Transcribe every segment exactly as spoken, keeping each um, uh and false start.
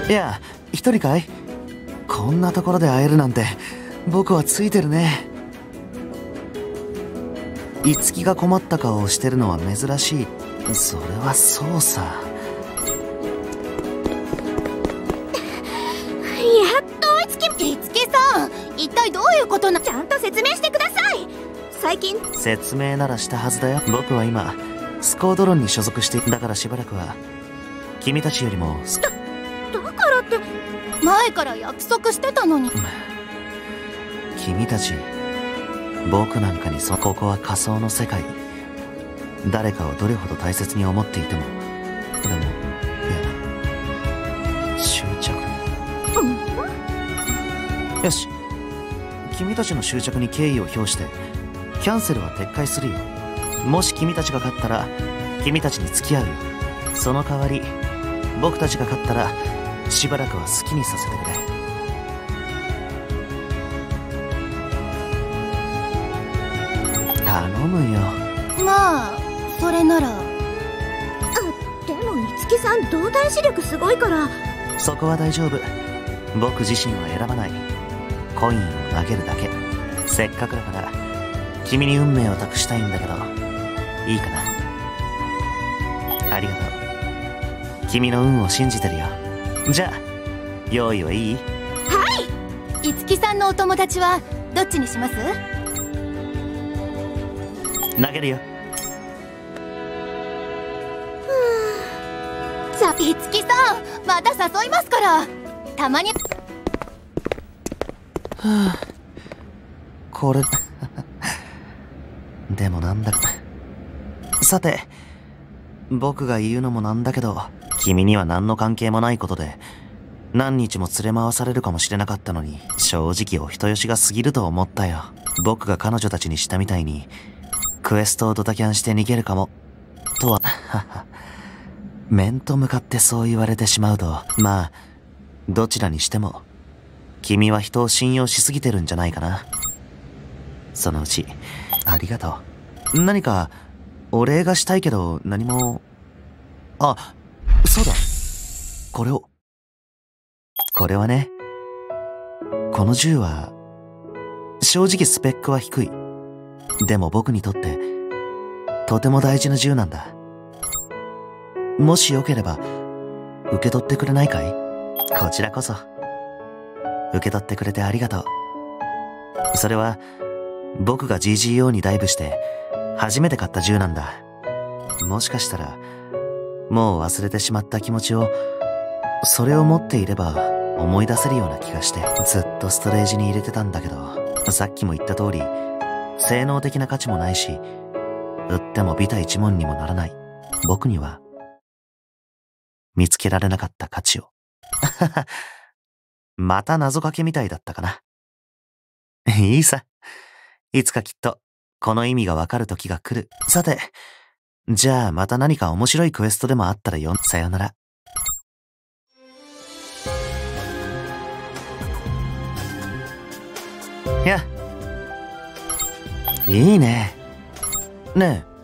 いや、一人かい？こんなところで会えるなんて僕はついてるね。樹が困った顔をしてるのは珍しい。それはそうさ。やっと樹樹さん、一体どういうことな？ちゃんと説明してください。最近説明ならしたはずだよ。僕は今スコードロンに所属している。だからしばらくは君たちよりもだだからって前から約束してたのに。 君たち、僕なんかにそここは仮想の世界。誰かをどれほど大切に思っていても、でもいや執着、うん、よし、君たちの執着に敬意を表してキャンセルは撤回するよ。もし君たちが勝ったら君たちに付き合うよ。その代わり僕たちが勝ったらしばらくは好きにさせてくれ。頼むよ。 まあそれなら。あ、でも樹さん動体視力すごいから。 そこは大丈夫。僕自身は選ばない。コインを投げるだけ。せっかくだから君に運命を託したいんだけど、いいかな？ありがとう。君の運を信じてるよ。じゃあ用意はいい？ はい。樹さんのお友達はどっちにします？ 投げるよ。 さあ、樹さんまた誘いますから。たまに。はあ、これでもなんだか。さて、僕が言うのもなんだけど、君には何の関係もないことで何日も連れ回されるかもしれなかったのに、正直お人よしが過ぎると思ったよ。僕が彼女たちにしたみたいにクエストをドタキャンして逃げるかもとは面と向かってそう言われてしまうと、まあどちらにしても君は人を信用しすぎてるんじゃないかな。そのうちありがとう。何かお礼がしたいけど何も。あ、そうだ、これを。これはね、この銃は正直スペックは低い。でも僕にとってとても大事な銃なんだ。もしよければ受け取ってくれないかい？こちらこそ。受け取ってくれてありがとう。それは僕が ジージーオー にダイブして初めて買った銃なんだ。もしかしたらもう忘れてしまった気持ちをそれを持っていれば思い出せるような気がして、ずっとストレージに入れてたんだけど、さっきも言った通り性能的な価値もないし、売ってもビタ一文にもならない。僕には見つけられなかった価値をまた謎かけみたいだったかな。いいさ、いつかきっとこの意味がわかる時が来る。さて、じゃあまた何か面白いクエストでもあったらよ。さよなら。いや、いいね。ねえ。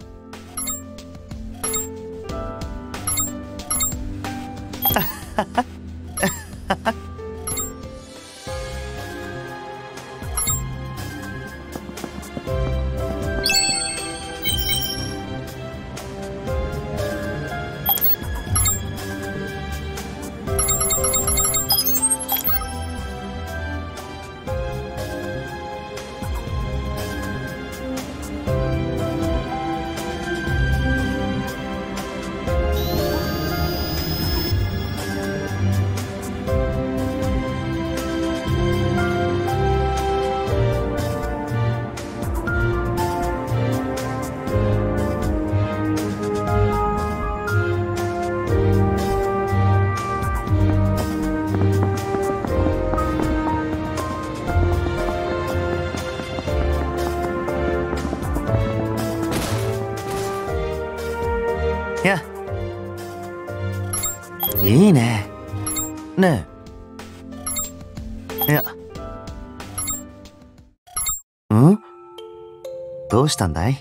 いや、いいね。ねえ。いや。ん？どうしたんだい？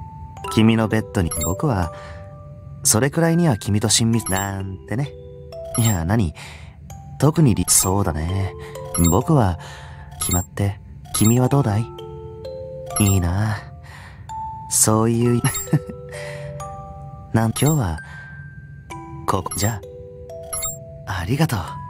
君のベッドに。僕はそれくらいには君と親密なんてね。 いや、何特にり、そうだね。僕は、決まって、君はどうだい？いいな。そういう、なん、今日は、ここ、じゃあ、ありがとう。